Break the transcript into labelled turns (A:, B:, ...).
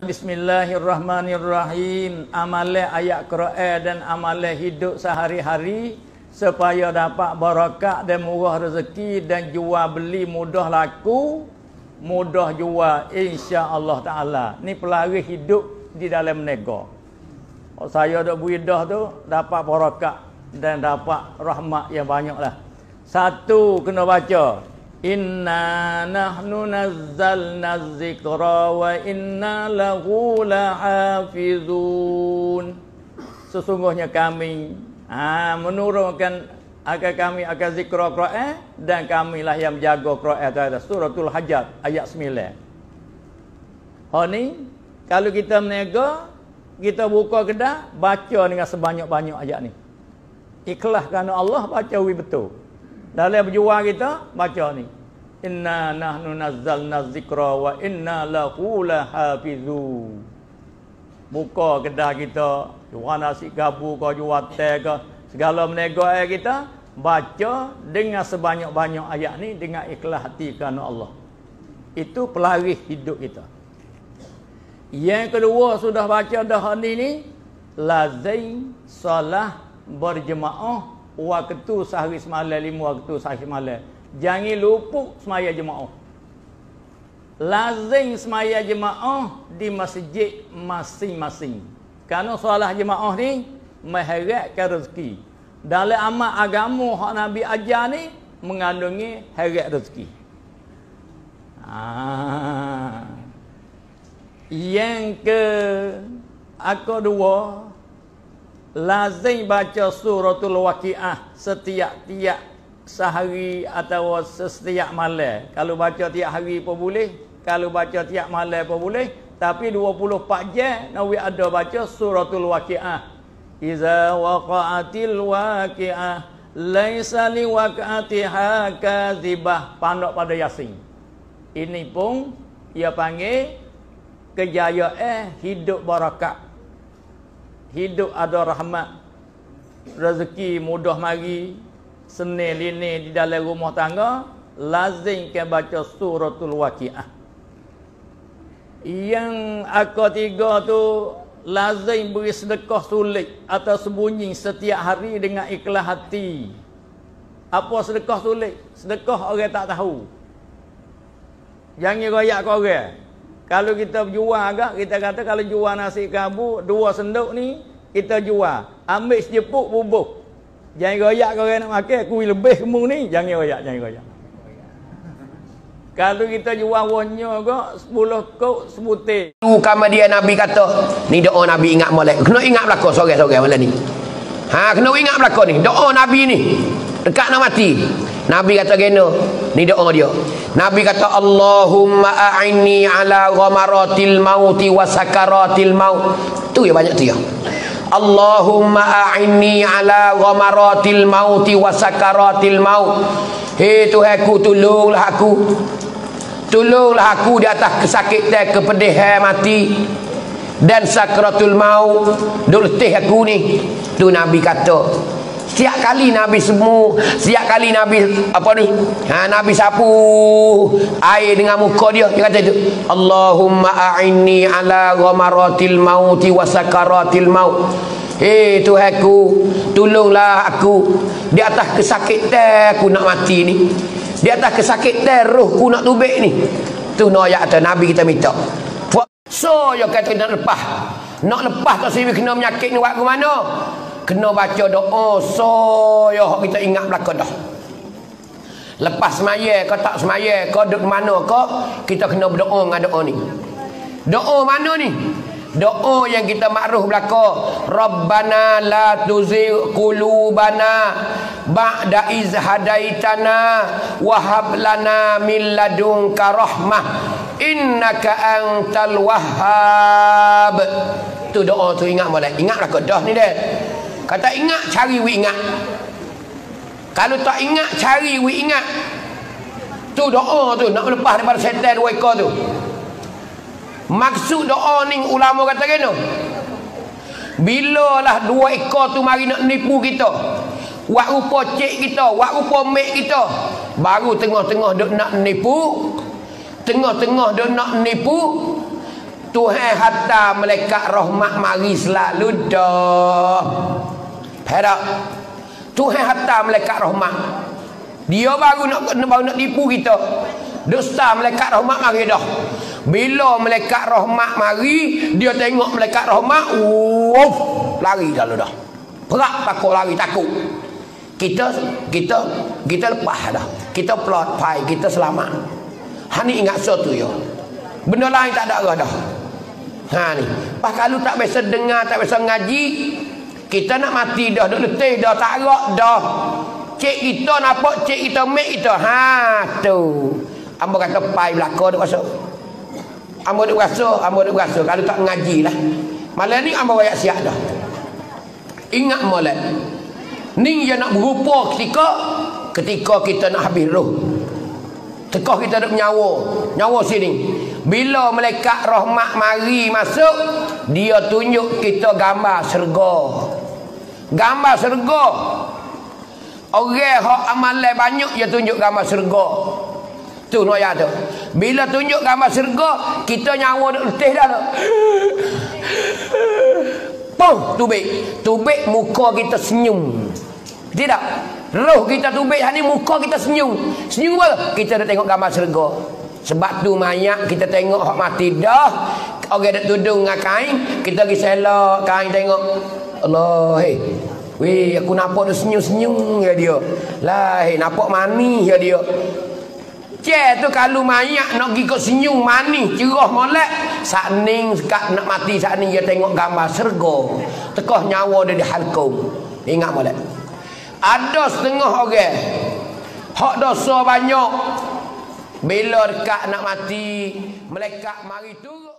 A: Bismillahirrahmanirrahim. Amalan ayat Quran dan amalan hidup sehari-hari supaya dapat barakat dan murah rezeki dan jual beli mudah laku, mudah jual insya-Allah taala. Ni pelari hidup di dalam negara. Saya dak beridah tu dapat barakat dan dapat rahmat yang banyaklah. Satu kena baca Inna nahnu nazzalna dzikra wa inna lahu lahafizun. Sesungguhnya kami menurunkan akan kami akan zikra Quran dan kamilah yang menjaga Quran. Suratul Hajj ayat 9. Ni kalau kita berniaga, kita buka kedai, baca dengan sebanyak-banyak ayat ni. Ikhlas kerana Allah, baca betul. Dalam berjuang kita, baca ni. Inna nahnu nazzalna dzikra wa inna lahu lahafizun. Buka kedai kita, jual nasi gabu ke, jual teh ke, segala berniaga kita, baca dengan sebanyak-banyak ayat ni dengan ikhlas hati kerana Allah. Itu pelari hidup kita. Yang kedua sudah baca dah ni, lazim solah berjemaah waktu sehari semalam, 5 waktu sehari semalam. Jangan luput semaya jemaah. Lazim semaya jemaah di masjid masing-masing. Kerana solat jemaah ni mengharapkan rezeki. Dalam amal agama hak Nabi ajar ni mengandungi harap rezeki. Yang kedua, lazim baca suratul Waqiah setiap sehari atau setiap malam. Kalau baca tiap hari pun boleh, kalau baca tiap malam pun boleh, tapi 24 jam Nabi ada baca suratul Waqiah. Iza waqa'atil waqi'ah laisa liwaqa'atiha kadzibah. Panduk pada Yasin. Ini pun ia panggil kejayaan hidup barakat. Hidup ada rahmat, rezeki mudah mari, senil lini di dalam rumah tangga, lazim kan baca suratul Waqiah. Yang ketiga tu lazim beri sedekah sulit atau sembunyi setiap hari dengan ikhlas hati. Apa sedekah sulit? Sedekah orang tak tahu. Jangan royak ke orang. Kalau kita jual agak, kita kata kalau jual nasi kabu 2 sendok ni, kita jual. Ambil sejepuk bubuh. Jangan royak ke orang nak makan, kuih lebih kemung ni. Jangan royak, jangan royak. Kalau kita jual wonyo ke 10 kok sebutir.
B: Kama dia Nabi kata, ni doa Nabi ingat molek. Kena ingat belaka sorang-sorang malam ni. Kena ingat belaka ni. Doa Nabi ni dekat nak mati. Nabi kata geno, ni doa dia. Nabi kata Allahumma a'inni ala ghamaratil mauti wa sakaratil maut. Tu ya banyak tu ya. Allahumma a'inni ala ghamaratil mauti wa sakaratil maut. Hei Tuhanku, tolonglah aku. Tolonglah aku di atas kesakitan, kepedihan mati dan sakratul maut. Letih aku ni. Tu Nabi kata. Setiap kali Nabi semu, setiap kali Nabi apa ni? Nabi sapu air dengan muka dia kata itu. Allahumma a'inni ala ghamaratil mauti wa sakaratil maut. Hei Tuhanku, tolonglah aku di atas kesakitan aku nak mati ni. Di atas kesakitan rohku nak tubik ni. Tu ayat kata Nabi kita minta. So yo kata nak lepas. Nak lepas tak sini kena menyakit ni buat ke mana? Kena baca doa soyo kita ingat belaka dah. Lepas semaya ke tak semaya ke duduk mana ke, kita kena berdoa dengan doa ni. Doa mana ni? Doa yang kita makruh belaka. Rabbana la tuzigh qulubana ba'da iz hadaitana wa hab lana min ladunka rahmah innaka antal wahhab. Tu doa tu ingat molek. Ingat belaka dah ni dia. Kata ingat, cari ingat. Kalau tak ingat, cari ingat. Tu doa tu nak lepas daripada setan 2 ekor tu. Maksud doa ni ulama kata kena. Bilalah 2 ekor tu mari nak nipu kita. Wak rupa cik kita, wak rupa mek kita. Baru tengah-tengah duk nak nipu. Tengah-tengah duk nak nipu. Tuhan hatta malaikat rahmat mari selalu dah. Perak. Tuhan hatta malaikat rahmat. Dia baru nak tipu kita. Dusta malaikat rahmat mari dah. Bila malaikat rahmat mari, dia tengok malaikat rahmat, lari dah dah. Perak takut lari takut. Kita lepas dah. Kita plot pai, kita selamat. Hani ingat sesuatu ya. Benda lain tak ada dah. Ha ni. Pas kalau tak biasa dengar, tak biasa ngaji, kita nak mati dah, duk letih dah, tak gerak dah. Cik kita nampak, cik kita mek kita. Ha tu. Ambo kata pai belaka duk rasa. Ambo duk rasa kalau tak ngaji lah. Malam ni ambo wayak siap dah. Ingat molek. Ni dia nak berupa ketika kita nak habis roh. Tekah kita duk nyawa sini. Bila malaikat rahmat mari masuk, dia tunjuk kita gambar syurga. Gambar syurga. Orang hak amalan banyak dia tunjuk gambar syurga. Tu noya tu. Bila tunjuk gambar syurga, kita nyawa duk letih dah tu. Pong tubik muka kita senyum. Tidak. Roh kita tubik hani muka kita senyum. Senyum apa? Kita dah tengok gambar syurga. Sebab tu mayat kita tengok hak mati dah. Orang dak tudung dengan kain, kita pergi selak kain tengok. Allah, weh aku nampak dia senyum-senyum ya dia. Lah, nampak manis ya dia. Cek tu kalau mayat nak pergi kau senyum manis, cerah molek, sakning sekat nak mati sakning dia tengok gambar syurga. Tekah nyawa dia di halkum. Ingat molek. Ada setengah orang hak dosa banyak. Bila dekat nak mati, malaikat mari turun.